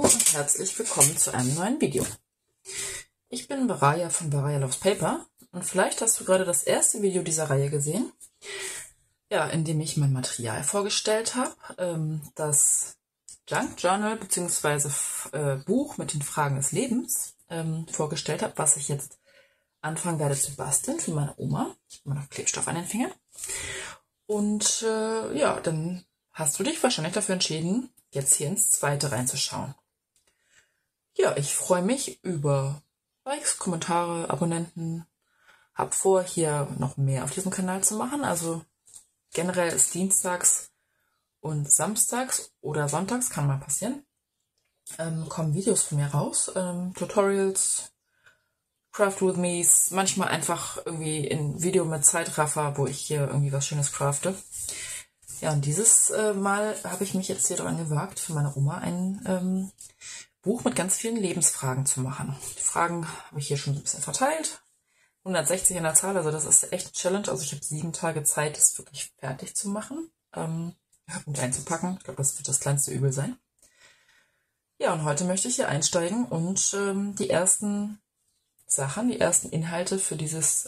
und herzlich willkommen zu einem neuen Video. Ich bin Baraya von Baraya Loves Paper und vielleicht hast du gerade das erste Video dieser Reihe gesehen, ja, in dem ich mein Material vorgestellt habe, das Junk Journal bzw. Buch mit den Fragen des Lebens vorgestellt habe, was ich jetzt anfangen werde zu basteln für meine Oma. Ich habe immer noch Klebstoff an den Fingern. Und ja, dann hast du dich wahrscheinlich dafür entschieden, jetzt hier ins zweite reinzuschauen. Ja, ich freue mich über Likes, Kommentare, Abonnenten. Hab vor, hier noch mehr auf diesem Kanal zu machen. Also generell ist dienstags und samstags oder sonntags, kann mal passieren, kommen Videos von mir raus. Tutorials, Craft with Me's, manchmal einfach irgendwie ein Video mit Zeitraffer, wo ich hier irgendwie was Schönes crafte. Ja, und dieses Mal habe ich mich jetzt hier dran gewagt, für meine Oma ein Buch mit ganz vielen Lebensfragen zu machen. Die Fragen habe ich hier schon ein bisschen verteilt. 160 in der Zahl, also das ist echt eine Challenge. Also ich habe 7 Tage Zeit, das wirklich fertig zu machen und einzupacken. Ich glaube, das wird das kleinste Übel sein. Ja, und heute möchte ich hier einsteigen und die ersten Sachen, die ersten Inhalte für dieses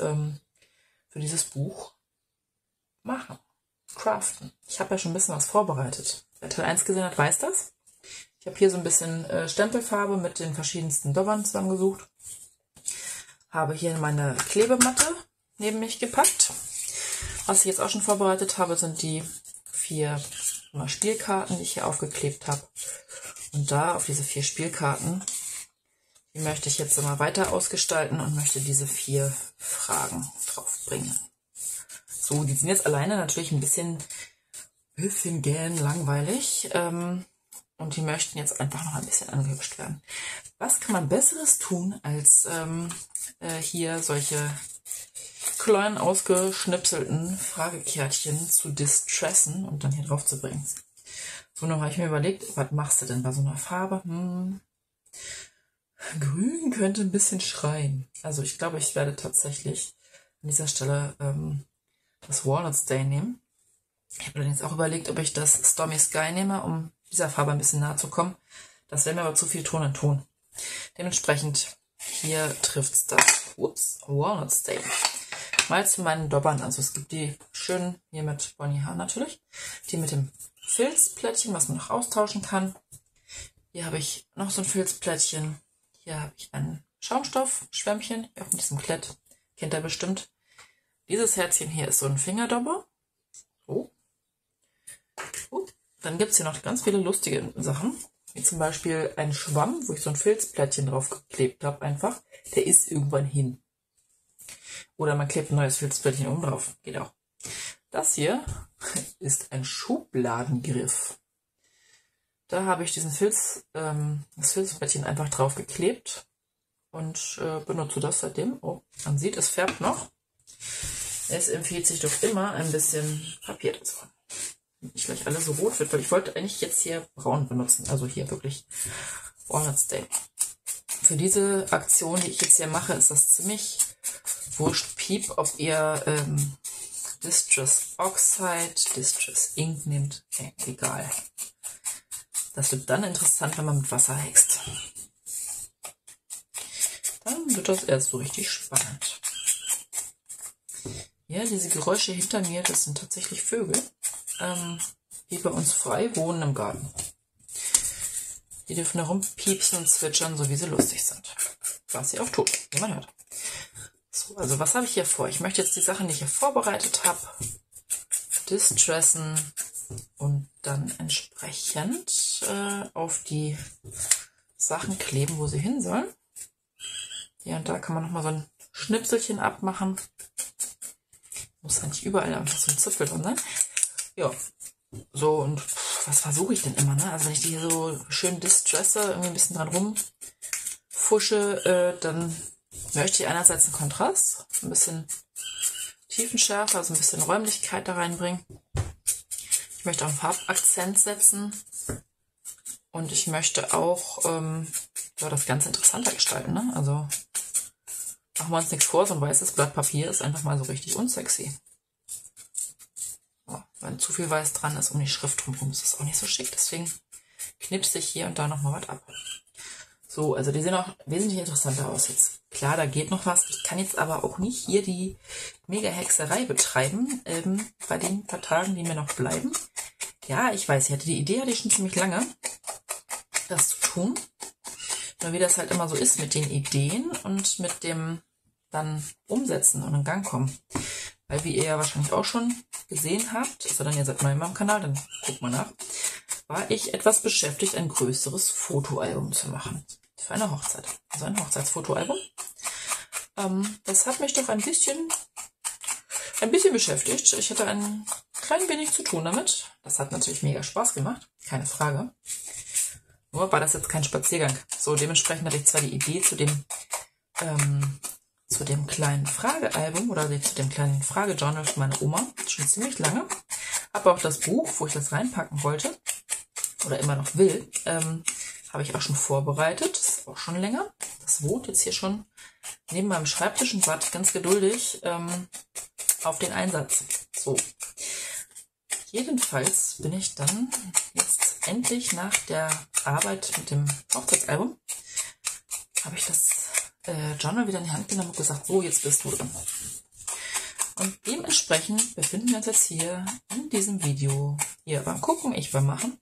Buch machen. Craften. Ich habe ja schon ein bisschen was vorbereitet. Wer Teil 1 gesehen hat, weiß das. Ich habe hier so ein bisschen Stempelfarbe mit den verschiedensten Dobbern zusammengesucht. Habe hier meine Klebematte neben mich gepackt. Was ich jetzt auch schon vorbereitet habe, sind die 4 Spielkarten, die ich hier aufgeklebt habe. Und da auf diese 4 Spielkarten, die möchte ich jetzt immer weiter ausgestalten und möchte diese 4 Fragen draufbringen. So, die sind jetzt alleine natürlich ein bisschen gähn langweilig und die möchten jetzt einfach noch ein bisschen angehübscht werden. Was kann man Besseres tun, als hier solche kleinen ausgeschnipselten Fragekärtchen zu distressen und dann hier drauf zu bringen? So, noch habe ich mir überlegt, was machst du denn bei so einer Farbe? Grün könnte ein bisschen schreien. Also ich glaube, ich werde tatsächlich an dieser Stelle das Walnut Stain nehmen. Ich habe allerdings auch überlegt, ob ich das Stormy Sky nehme, um dieser Farbe ein bisschen nahe zu kommen. Das wäre mir aber zu viel Ton in Ton. Dementsprechend hier trifft es das Walnut Stain. Mal zu meinen Dobbern. Also es gibt die schönen hier mit Bonnie Haar natürlich. Die mit dem Filzplättchen, was man noch austauschen kann. Hier habe ich noch so ein Filzplättchen. Hier habe ich ein Schaumstoffschwämmchen auf diesem Klett. Kennt ihr bestimmt. Dieses Herzchen hier ist so ein Fingerdobber. So. Dann gibt es hier noch ganz viele lustige Sachen. Wie zum Beispiel ein Schwamm, wo ich so ein Filzplättchen drauf geklebt habe einfach. Der ist irgendwann hin. Oder man klebt ein neues Filzplättchen oben drauf. Geht auch. Das hier ist ein Schubladengriff. Da habe ich diesen das Filzplättchen einfach drauf geklebt und benutze das seitdem. Oh, man sieht, es färbt noch. Es empfiehlt sich doch immer, ein bisschen Papier dazu haben. Nicht gleich alles so rot wird, weil ich wollte eigentlich jetzt hier braun benutzen. Also hier wirklich Walnut Stain. Für diese Aktion, die ich jetzt hier mache, ist das ziemlich wurscht Piep, ob ihr Distress Oxide, Distress Ink nehmt. Egal. Das wird dann interessant, wenn man mit Wasser hext. Dann wird das erst so richtig spannend. Ja, diese Geräusche hinter mir, das sind tatsächlich Vögel, die bei uns frei wohnen im Garten. Die dürfen herumpiepsen und zwitschern, so wie sie lustig sind. Was sie auch tun, wie man hört. So, also was habe ich hier vor? Ich möchte jetzt die Sachen, die ich hier vorbereitet habe, distressen und dann entsprechend auf die Sachen kleben, wo sie hin sollen. Hier und da kann man nochmal so ein Schnipselchen abmachen. Muss eigentlich überall einfach so ein Zipfel drin sein. Ja, so, und was versuche ich denn immer, ne? Also wenn ich die hier so schön distresse, irgendwie ein bisschen dran rumfusche, dann möchte ich einerseits einen Kontrast, ein bisschen Tiefenschärfe, also ein bisschen Räumlichkeit da reinbringen. Ich möchte auch einen Farbakzent setzen und ich möchte auch ja, das Ganze interessanter gestalten, ne? Also machen wir uns nichts vor, so ein weißes Blatt Papier ist einfach mal so richtig unsexy. So, wenn zu viel weiß dran ist um die Schrift drumherum, ist das auch nicht so schick. Deswegen knipse ich hier und da nochmal was ab. So, also die sehen auch wesentlich interessanter aus jetzt. Klar, da geht noch was. Ich kann jetzt aber auch nicht hier die Mega-Hexerei betreiben, bei den paar Tagen, die mir noch bleiben. Ja, ich weiß, die Idee hatte ich schon ziemlich lange, das zu tun. Nur wie das halt immer so ist mit den Ideen und mit dem dann umsetzen und in Gang kommen. Weil, wie ihr ja wahrscheinlich auch schon gesehen habt, ist ja dann, ihr seid neu in meinem Kanal, dann guckt mal nach, war ich etwas beschäftigt, ein größeres Fotoalbum zu machen. Für eine Hochzeit. Also ein Hochzeitsfotoalbum. Das hat mich doch ein bisschen beschäftigt. Ich hatte ein klein wenig zu tun damit. Das hat natürlich mega Spaß gemacht, keine Frage. Nur war das jetzt kein Spaziergang. So, dementsprechend hatte ich zwar die Idee zu dem kleinen Fragealbum oder zu dem kleinen Fragejournal von meiner Oma schon ziemlich lange. Aber auch das Buch, wo ich das reinpacken wollte oder immer noch will, habe ich auch schon vorbereitet. Das ist auch schon länger. Das wohnt jetzt hier schon neben meinem Schreibtisch und wartet ganz geduldig auf den Einsatz. So. Jedenfalls bin ich dann jetzt endlich nach der Arbeit mit dem Hochzeitsalbum, habe ich das Journal wieder in die Hand genommen und gesagt, so, jetzt bist du drin. Und dementsprechend befinden wir uns jetzt hier in diesem Video. Ihr beim Gucken, ich beim Machen.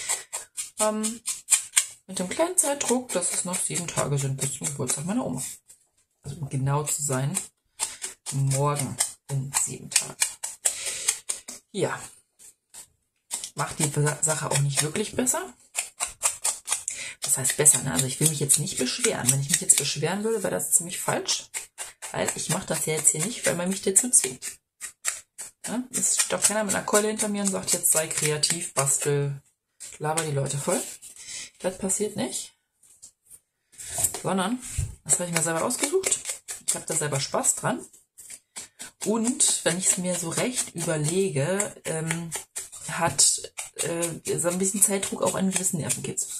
Mit dem kleinen Zeitdruck, dass es noch 7 Tage sind bis zum Geburtstag meiner Oma. Also um genau zu sein, morgen in 7 Tagen. Ja, macht die Sache auch nicht wirklich besser. Das heißt besser, ne? Also ich will mich jetzt nicht beschweren. Wenn ich mich jetzt beschweren würde, wäre das ziemlich falsch. Weil ich mache das ja jetzt hier nicht, weil man mich dazu zwingt. Ja? Es steht auch keiner mit einer Keule hinter mir und sagt, jetzt sei kreativ, bastel, laber die Leute voll. Das passiert nicht. Sondern, das habe ich mir selber ausgesucht. Ich habe da selber Spaß dran. Und wenn ich es mir so recht überlege, hat so ein bisschen Zeitdruck auch einen gewissen Nervenkitzel.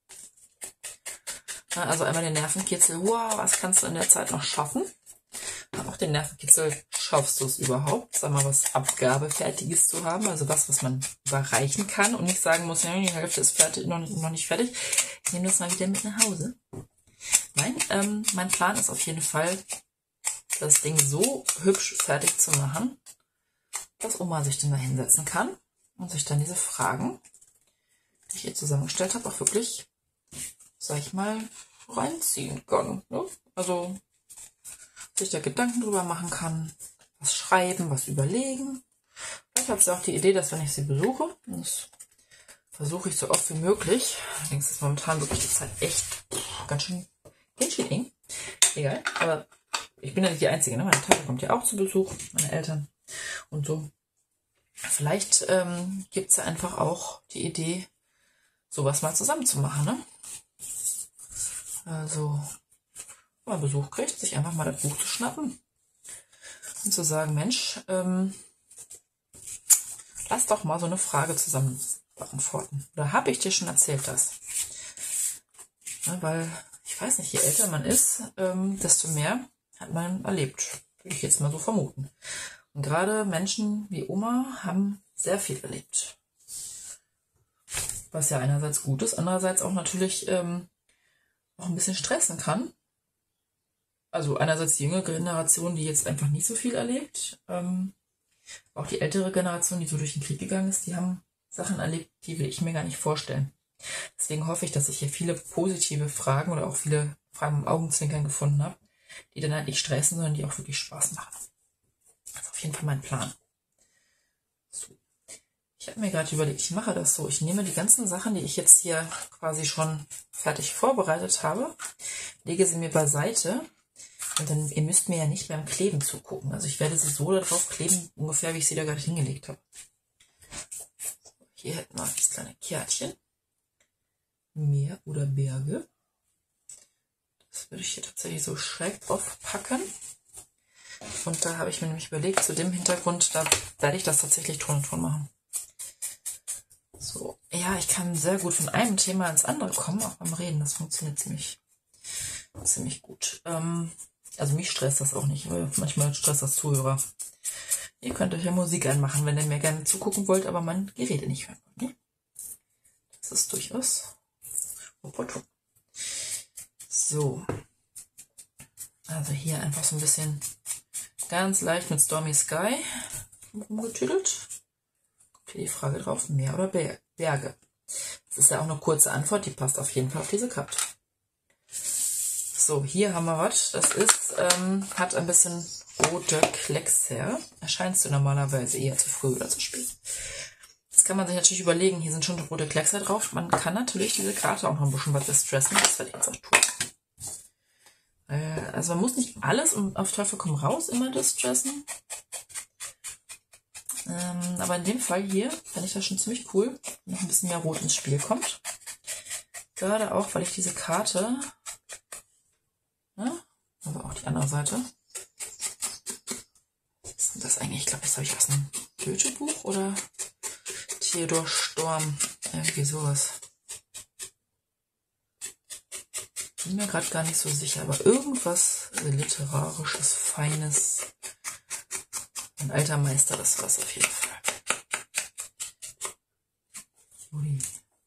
Ja, also einmal den Nervenkitzel, wow, was kannst du in der Zeit noch schaffen? Und auch den Nervenkitzel, schaffst du es überhaupt? Sag mal, was Abgabefertiges zu haben, also was man überreichen kann und nicht sagen muss, ja, die Hälfte ist fertig, noch nicht fertig. Ich nehme das mal wieder mit nach Hause. Nein, mein Plan ist auf jeden Fall, das Ding so hübsch fertig zu machen, dass Oma sich dann da hinsetzen kann und sich dann diese Fragen, die ich ihr zusammengestellt habe, auch wirklich, sag ich mal, reinziehen kann. Ne? Also sich da Gedanken drüber machen kann, was schreiben, was überlegen. Vielleicht hat sie auch die Idee, dass wenn ich sie besuche, das versuche ich so oft wie möglich, allerdings ist momentan wirklich die Zeit echt ganz schön eng. Egal, aber ich bin ja nicht die Einzige, ne? Meine Tante kommt ja auch zu Besuch, meine Eltern und so. Vielleicht gibt es ja einfach auch die Idee, sowas mal zusammen zu machen, ne? Also, wenn man Besuch kriegt, sich einfach mal das Buch zu schnappen und zu sagen, Mensch, lass doch mal so eine Frage zusammen beantworten. Oder habe ich dir schon erzählt das? Ja, weil, ich weiß nicht, je älter man ist, desto mehr hat man erlebt. Würde ich jetzt mal so vermuten. Und gerade Menschen wie Oma haben sehr viel erlebt. Was ja einerseits gut ist, andererseits auch natürlich auch ein bisschen stressen kann. Also einerseits die jüngere Generation, die jetzt einfach nicht so viel erlebt. Auch die ältere Generation, die so durch den Krieg gegangen ist, die haben Sachen erlebt, die will ich mir gar nicht vorstellen. Deswegen hoffe ich, dass ich hier viele positive Fragen oder auch viele Fragen im Augenzwinkern gefunden habe, die dann halt nicht stressen, sondern die auch wirklich Spaß machen. Das ist auf jeden Fall mein Plan. So. Ich habe mir gerade überlegt, ich mache das so. Ich nehme die ganzen Sachen, die ich jetzt hier quasi schon fertig vorbereitet habe, lege sie mir beiseite. Und dann, ihr müsst mir ja nicht beim Kleben zugucken. Also ich werde sie so darauf kleben, ungefähr wie ich sie da gerade hingelegt habe. Hier hätten wir das kleine Kärtchen. Meer oder Berge. Das würde ich hier tatsächlich so schräg drauf packen. Und da habe ich mir nämlich überlegt, zu dem Hintergrund, da werde ich das tatsächlich Ton und Ton machen. So, ja, ich kann sehr gut von einem Thema ins andere kommen, auch beim Reden. Das funktioniert ziemlich gut. Also mich stresst das auch nicht, aber manchmal stresst das Zuhörer. Ihr könnt euch ja Musik anmachen, wenn ihr mir gerne zugucken wollt, aber mein Gerede nicht hören wollt. Ne? Das ist durchaus opportun. So. Also hier einfach so ein bisschen ganz leicht mit Stormy Sky rumgetüdelt. Kommt hier die Frage drauf, Meer oder Berge? Das ist ja auch eine kurze Antwort, die passt auf jeden Fall auf diese Karte. So, hier haben wir was. Das ist, hat ein bisschen rote Kleckse. Erscheinst du normalerweise eher zu früh oder zu spät? Das kann man sich natürlich überlegen. Hier sind schon rote Kleckse drauf. Man kann natürlich diese Karte auch noch ein bisschen was distressen. Das werde ich jetzt auch tun. Also man muss nicht alles auf Teufel komm raus immer distressen. Aber in dem Fall hier fände ich das schon ziemlich cool, wenn noch ein bisschen mehr Rot ins Spiel kommt. Gerade auch, weil ich diese Karte, aber auch die andere Seite. Was ist denn das eigentlich? Ich glaube, das habe ich aus einem Goethe-Buch oder Theodor Storm. Irgendwie sowas. Bin mir gerade gar nicht so sicher, aber irgendwas Literarisches, Feines. Ein alter Meister, das war es auf jeden Fall. Ui.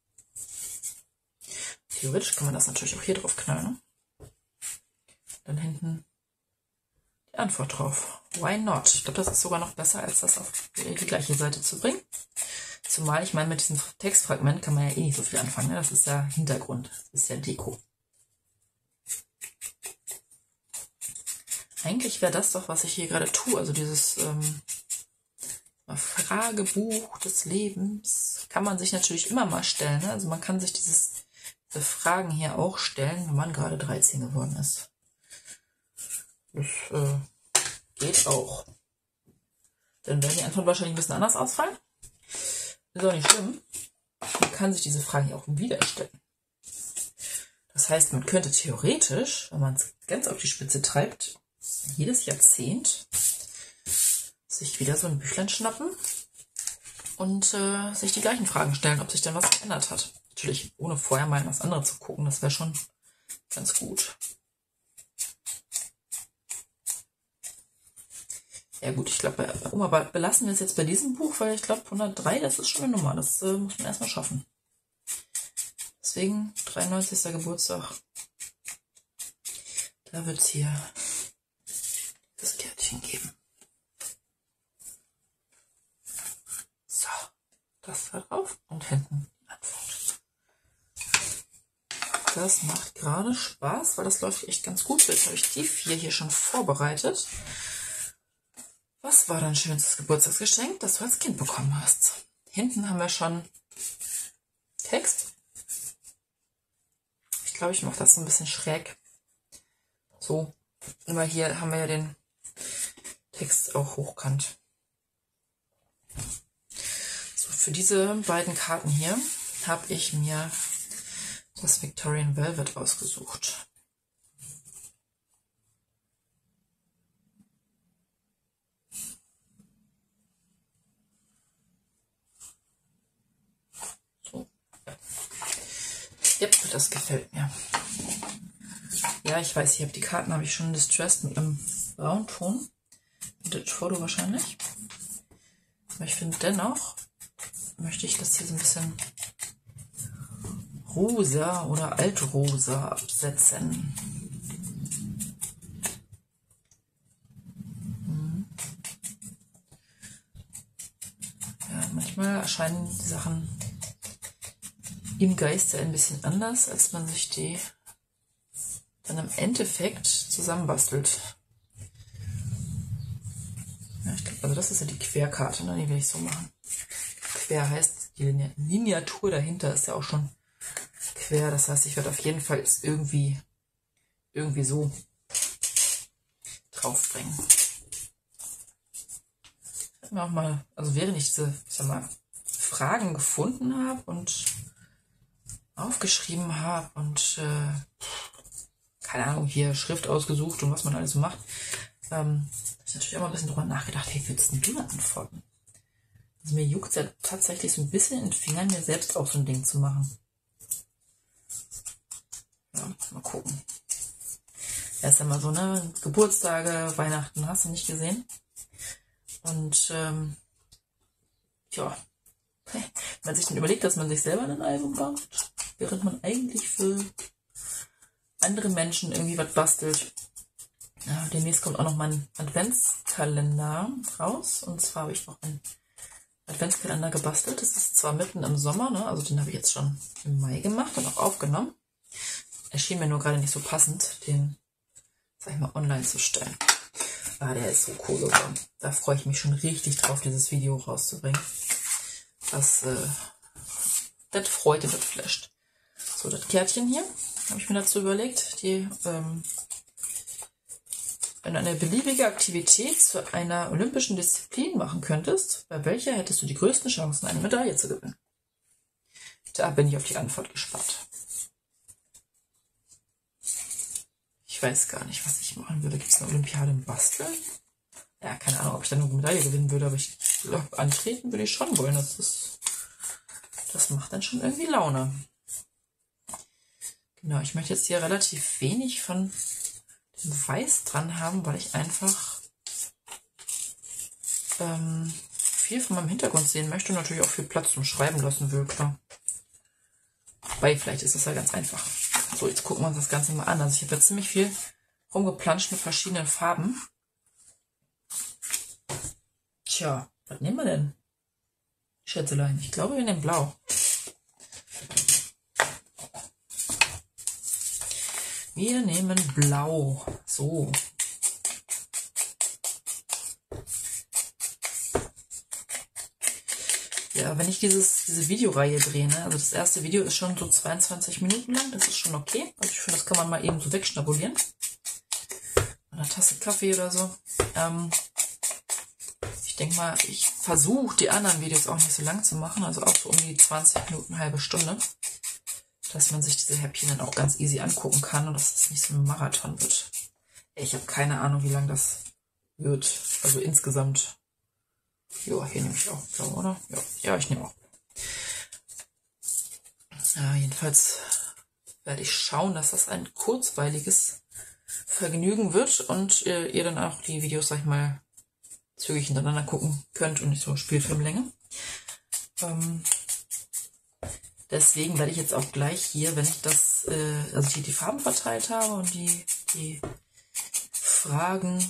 Theoretisch kann man das natürlich auch hier drauf knallen. Ne? Dann hinten die Antwort drauf. Why not? Ich glaube, das ist sogar noch besser, als das auf die gleiche Seite zu bringen. Zumal, ich meine, mit diesem Textfragment kann man ja eh nicht so viel anfangen. Ne? Das ist ja Hintergrund, das ist ja Deko. Eigentlich wäre das doch, was ich hier gerade tue. Also dieses Fragebuch des Lebens kann man sich natürlich immer mal stellen. Ne? Also man kann sich diese Fragen hier auch stellen, wenn man gerade 13 geworden ist. Das geht auch. Dann werden die Antworten wahrscheinlich ein bisschen anders ausfallen. Ist auch nicht schlimm. Man kann sich diese Fragen hier auch wieder stellen. Das heißt, man könnte theoretisch, wenn man es ganz auf die Spitze treibt, jedes Jahrzehnt sich wieder so ein Büchlein schnappen und sich die gleichen Fragen stellen, ob sich denn was geändert hat. Natürlich ohne vorher mal in das andere zu gucken, das wäre schon ganz gut. Ja gut, ich glaube, aber belassen wir es jetzt bei diesem Buch, weil ich glaube 103, das ist schon eine Nummer, das muss man erstmal schaffen. Deswegen 93. Geburtstag, da wird es hier das Kärtchen geben. So, das da drauf und hinten die Antwort. Das macht gerade Spaß, weil das läuft echt ganz gut. Jetzt habe ich die 4 hier schon vorbereitet. Was war dein schönstes Geburtstagsgeschenk, das du als Kind bekommen hast? Hinten haben wir schon Text. Ich glaube, ich mache das so ein bisschen schräg. So, weil hier haben wir ja den Text auch hochkant. So, für diese beiden Karten hier habe ich mir das Victorian Velvet ausgesucht. So. Yep, das gefällt mir. Ja, ich weiß, die Karten habe ich schon distressed mit einem Braunton. Das Foto wahrscheinlich. Aber ich finde dennoch, möchte ich das hier so ein bisschen rosa oder altrosa absetzen. Ja, manchmal erscheinen die Sachen im Geiste ein bisschen anders, als man sich die dann im Endeffekt zusammenbastelt. Ja, ich glaube, also das ist ja die Querkarte, ne? Die will ich so machen. Quer heißt, die Lineatur dahinter ist ja auch schon quer. Das heißt, ich werde auf jeden Fall es irgendwie so draufbringen. Ich mir auch mal, also während ich diese, ich sag mal, Fragen gefunden habe und aufgeschrieben habe und keine Ahnung, hier Schrift ausgesucht und was man alles so macht, habe ich natürlich auch mal ein bisschen drüber nachgedacht, hey, würdest denn du da antworten? Also mir juckt es ja tatsächlich so ein bisschen in den Fingern, mir selbst auch so ein Ding zu machen. Ja, mal gucken. Erst einmal so, ne, Geburtstage, Weihnachten hast du nicht gesehen. Und ja, wenn man sich dann überlegt, dass man sich selber ein Album baut, während man eigentlich für andere Menschen irgendwie was bastelt. Ja, demnächst kommt auch noch mein Adventskalender raus. Und zwar habe ich noch einen Adventskalender gebastelt. Das ist zwar mitten im Sommer, ne? Also den habe ich jetzt schon im Mai gemacht und auch aufgenommen. Erschien mir nur gerade nicht so passend, den, sag ich mal, online zu stellen. Ah, der ist so cool geworden. Da freue ich mich schon richtig drauf, dieses Video rauszubringen. Das freut und das flasht. So, das Kärtchen hier habe ich mir dazu überlegt. Wenn du eine beliebige Aktivität zu einer olympischen Disziplin machen könntest, bei welcher hättest du die größten Chancen, eine Medaille zu gewinnen? Da bin ich auf die Antwort gespannt. Ich weiß gar nicht, was ich machen würde. Gibt es eine Olympiade im Basteln? Ja, keine Ahnung, ob ich da nur eine Medaille gewinnen würde, aber ich glaube, antreten würde ich schon wollen. Das macht dann schon irgendwie Laune. Genau, ich möchte jetzt hier relativ wenig von dem Weiß dran haben, weil ich einfach viel von meinem Hintergrund sehen möchte und natürlich auch viel Platz zum Schreiben lassen will, klar. Wobei, vielleicht ist das ja ganz einfach. So, jetzt gucken wir uns das Ganze mal an. Also ich habe jetzt ziemlich viel rumgeplanscht mit verschiedenen Farben. Tja, was nehmen wir denn? Schätzelein, ich glaube, wir nehmen Blau. Wir nehmen Blau. So. Ja, wenn ich diese Videoreihe drehe, ne? Also das erste Video ist schon so 22 Minuten lang, das ist schon okay. Also ich finde, das kann man mal eben so wegschnabulieren. Eine Tasse Kaffee oder so. Ich denke mal, ich versuche die anderen Videos auch nicht so lang zu machen, also auch so um die 20 Minuten, halbe Stunde. Dass man sich diese Häppchen dann auch ganz easy angucken kann und dass es nicht so ein Marathon wird. Ich habe keine Ahnung, wie lang das wird. Also insgesamt. Ja, hier nehme ich auch Blau, oder? Ja, ich nehme auch. Ja, jedenfalls werde ich schauen, dass das ein kurzweiliges Vergnügen wird und ihr dann auch die Videos, sag ich mal, zügig hintereinander gucken könnt und nicht so Spielfilmlänge. Deswegen werde ich jetzt auch gleich hier, wenn ich das, also hier die Farben verteilt habe und die Fragen,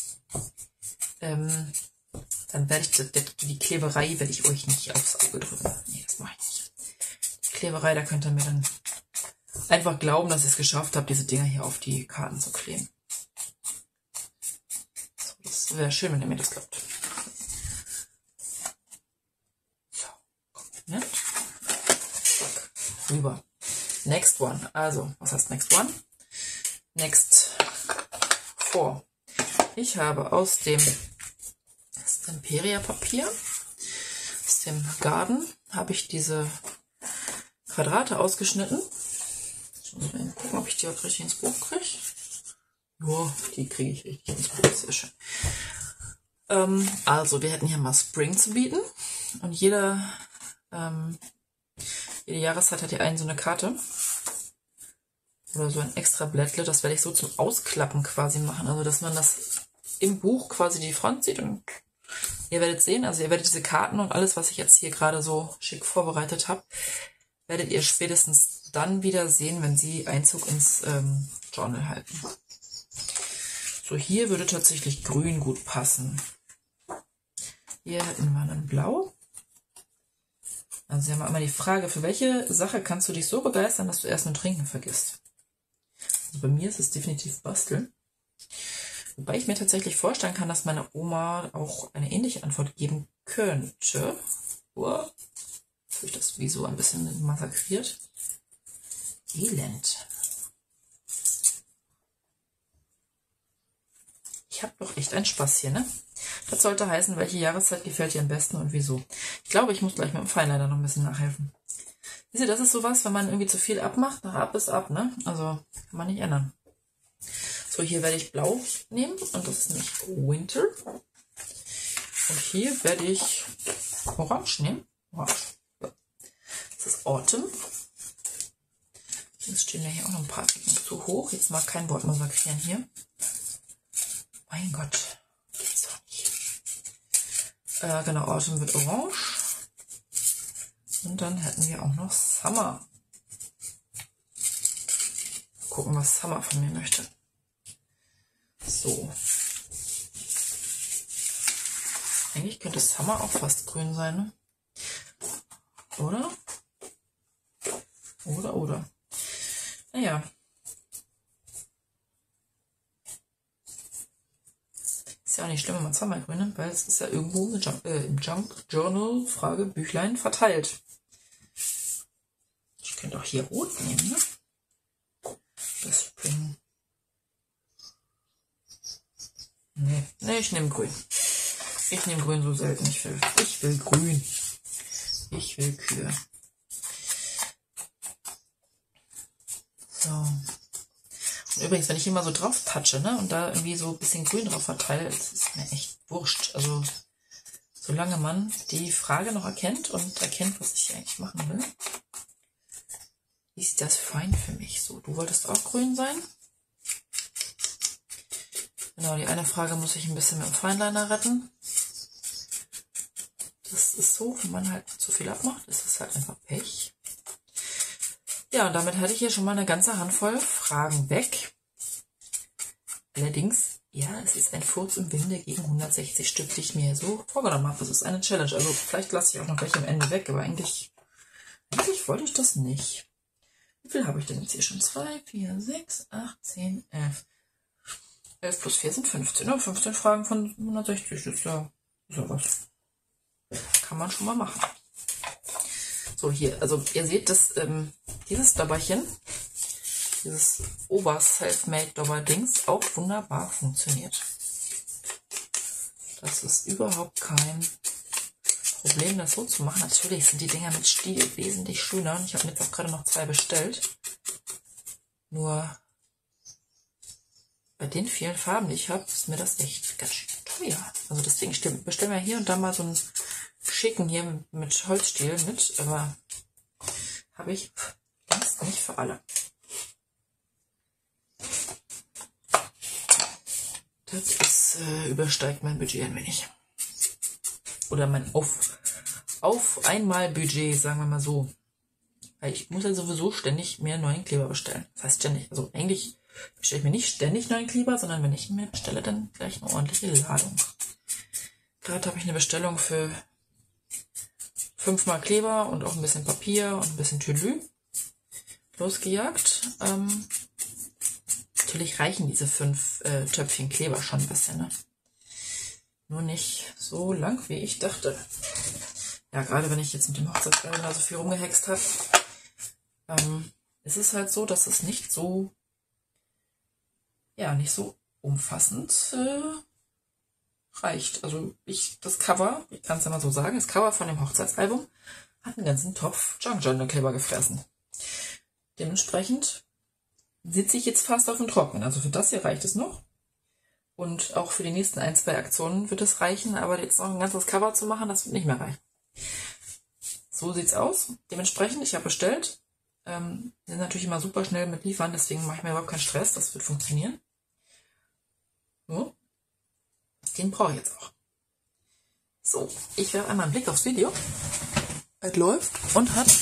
dann werde ich die Kleberei werde ich euch nicht aufs Auge drücken. Nee, das mache ich nicht. Die Kleberei, da könnt ihr mir dann einfach glauben, dass ich es geschafft habe, diese Dinger hier auf die Karten zu kleben. So, das wäre schön, wenn ihr mir das glaubt. So, Kompliment. Zack, rüber. Next one. Also, was heißt next one? Next four. Ich habe aus dem Imperia-Papier, aus dem Garden, habe ich diese Quadrate ausgeschnitten. Ich muss mal gucken, ob ich die auch richtig ins Buch kriege. Ja, die kriege ich richtig ins Buch, sehr schön. Also, wir hätten hier mal Spring zu bieten. Und jede Jahreszeit hat hier so eine Karte. Oder so ein extra Blättle. Das werde ich so zum Ausklappen quasi machen. Also, dass man das im Buch quasi die Front sieht und ihr werdet sehen, also ihr werdet diese Karten und alles, was ich jetzt hier gerade so schick vorbereitet habe, werdet ihr spätestens dann wieder sehen, wenn sie Einzug ins Journal halten. So, hier würde tatsächlich Grün gut passen. Hier hätten wir dann Blau. Also wir haben immer die Frage, für welche Sache kannst du dich so begeistern, dass du erst nur Trinken vergisst? Also bei mir ist es definitiv Basteln. Wobei ich mir tatsächlich vorstellen kann, dass meine Oma auch eine ähnliche Antwort geben könnte. Jetzt habe ich das Wieso ein bisschen massakriert. Elend. Ich habe doch echt einen Spaß hier, ne? Das sollte heißen, welche Jahreszeit gefällt dir am besten und wieso. Ich glaube, ich muss gleich mit dem Feinliner noch ein bisschen nachhelfen. Siehst du, das ist sowas, wenn man irgendwie zu viel abmacht, nach ab ist ab, ne? Also kann man nicht ändern. So, hier werde ich Blau nehmen und das ist nämlich Winter. Und hier werde ich Orange nehmen. Orange. Ja. Das ist Autumn. Jetzt stehen ja hier auch noch ein paar Ecken zu hoch. Jetzt mal kein Wort massakrieren hier. Mein Gott. Geht's doch nicht. Genau, Autumn wird Orange. Und dann hätten wir auch noch Summer. gucken, was Summer von mir möchte. So. Eigentlich könnte Summer auch fast grün sein, ne? Oder? Oder. Naja. Ist ja auch nicht schlimm, wenn man zweimal grün nimmt, weil es ist ja irgendwo im Junk Journal Frage Büchlein verteilt. Ich könnte auch hier rot nehmen, ne? Das Spring. Nee, ich nehme grün. Ich nehme grün so selten. Ich will grün. Ich will Kühe. So. Und übrigens, wenn ich hier mal so drauf touche, ne, und da irgendwie so ein bisschen grün drauf verteile, ist es mir echt wurscht. Also, solange man die Frage noch erkennt und erkennt, was ich hier eigentlich machen will, ist das fein für mich. So, du wolltest auch grün sein? Genau, die eine Frage muss ich ein bisschen mit dem Fineliner retten. Das ist so, wenn man halt zu viel abmacht, ist es halt einfach Pech. Ja, und damit hatte ich hier schon mal eine ganze Handvoll Fragen weg. Allerdings, ja, es ist ein Furz im Winde gegen 160 Stück, die ich mir so vorgenommen habe. Das ist eine Challenge. Also vielleicht lasse ich auch noch welche am Ende weg, aber eigentlich wollte ich das nicht. Wie viel habe ich denn jetzt hier schon? 2, 4, 6, 8, 10, 11. 11 plus 4 sind 15. Ne? 15 Fragen von 160. Das ist ja was. Kann man schon mal machen. So, hier, also ihr seht, dass dieses Dobberchen, dieses Ober-Self-Made-Dobber-Dings auch wunderbar funktioniert. Das ist überhaupt kein Problem, das so zu machen. Natürlich sind die Dinger mit Stiel wesentlich schöner. Und ich habe jetzt auch gerade noch 2 bestellt. Nur bei den vielen Farben, die ich habe, ist mir das echt ganz schön teuer. Also deswegen bestellen wir hier und da mal so einen schicken hier mit Holzstiel mit, aber habe ich längst nicht für alle. Das ist, übersteigt mein Budget ein wenig. Oder mein auf einmal Budget, sagen wir mal so. Weil ich muss ja sowieso ständig mehr neuen Kleber bestellen. Das heißt ständig, also eigentlich bestelle ich mir nicht ständig neuen Kleber, sondern wenn ich mir bestelle, dann gleich eine ordentliche Ladung. Gerade habe ich eine Bestellung für 5-mal Kleber und auch ein bisschen Papier und ein bisschen Tülü losgejagt. Natürlich reichen diese 5 Töpfchen Kleber schon ein bisschen, ne? Nur nicht so lang, wie ich dachte. Ja, gerade wenn ich jetzt mit dem Hochzeitskalender so viel rumgehext habe, ist es halt so, dass es nicht so, ja, nicht so umfassend reicht. Also das Cover, ich kann es ja mal so sagen, das Cover von dem Hochzeitsalbum hat einen ganzen Topf Junk Journal Kleber gefressen. Dementsprechend sitze ich jetzt fast auf dem Trockenen. Also für das hier reicht es noch. Und auch für die nächsten 1, 2 Aktionen wird es reichen, aber jetzt noch ein ganzes Cover zu machen, das wird nicht mehr reichen. So sieht's aus. Dementsprechend, ich habe bestellt. Sind natürlich immer super schnell mit liefern, deswegen mache ich mir überhaupt keinen Stress, das wird funktionieren. So. Den brauche ich jetzt auch. So, ich werfe einmal einen Blick aufs Video. Es läuft und hat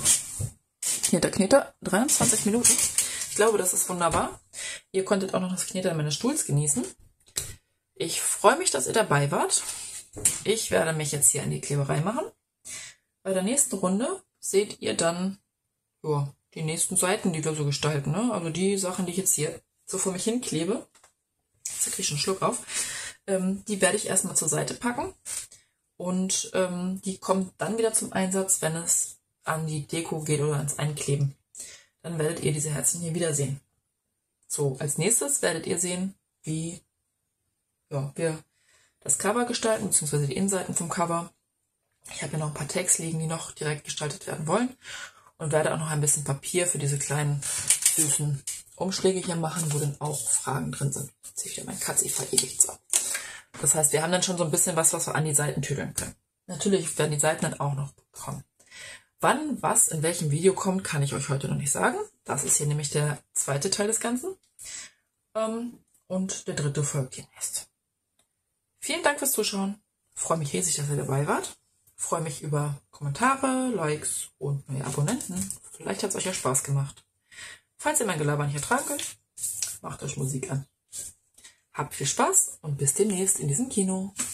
Kneter, 23 Minuten. Ich glaube, das ist wunderbar. Ihr konntet auch noch das Knetern meines Stuhls genießen. Ich freue mich, dass ihr dabei wart. Ich werde mich jetzt hier an die Kleberei machen. Bei der nächsten Runde seht ihr dann die nächsten Seiten, die wir so gestalten. Ne? Also die Sachen, die ich jetzt hier so vor mich hin klebe. Jetzt kriege ich schon einen Schluck auf. Die werde ich erstmal zur Seite packen. Und die kommen dann wieder zum Einsatz, wenn es an die Deko geht oder ans Einkleben. Dann werdet ihr diese Herzchen hier wiedersehen. So, als nächstes werdet ihr sehen, wie wir das Cover gestalten, beziehungsweise die Innenseiten vom Cover. Ich habe hier noch ein paar Tags liegen, die noch direkt gestaltet werden wollen. Und werde auch noch ein bisschen Papier für diese kleinen, süßen Umschläge hier machen, wo dann auch Fragen drin sind. Jetzt sehe ich wieder mein Katzi verewigt. So. Das heißt, wir haben dann schon so ein bisschen was wir an die Seiten tüdeln können. Natürlich werden die Seiten dann auch noch kommen. Wann was in welchem Video kommt, kann ich euch heute noch nicht sagen. Das ist hier nämlich der 2. Teil des Ganzen. Und der 3. folgt demnächst. Vielen Dank fürs Zuschauen. Freue mich riesig, dass ihr dabei wart. Freue mich über Kommentare, Likes und neue Abonnenten. Vielleicht hat es euch ja Spaß gemacht. Falls ihr mein Gelaber nicht ertragen könnt, macht euch Musik an. Habt viel Spaß und bis demnächst in diesem Kino.